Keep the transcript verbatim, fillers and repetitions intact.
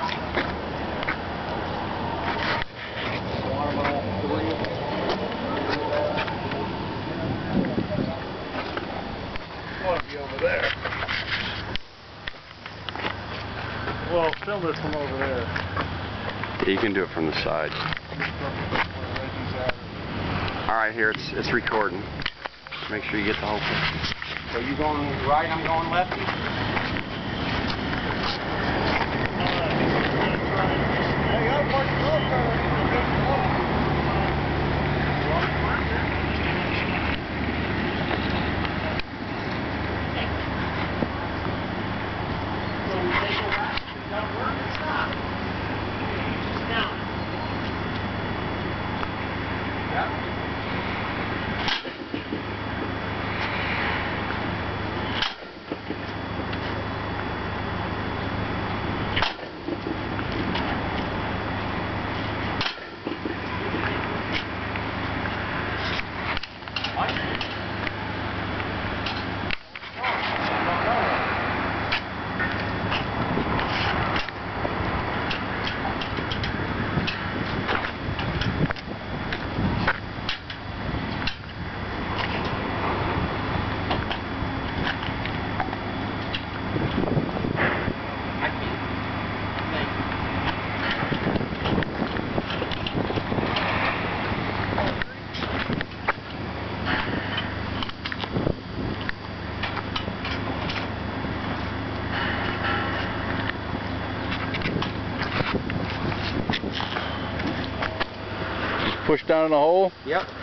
Over there. Well, film it from over there. Yeah, you can do it from the side. Alright, here, it's it's recording. Make sure you get the whole thing. Are you going right, I'm going lefty? Push down in the hole? Yep.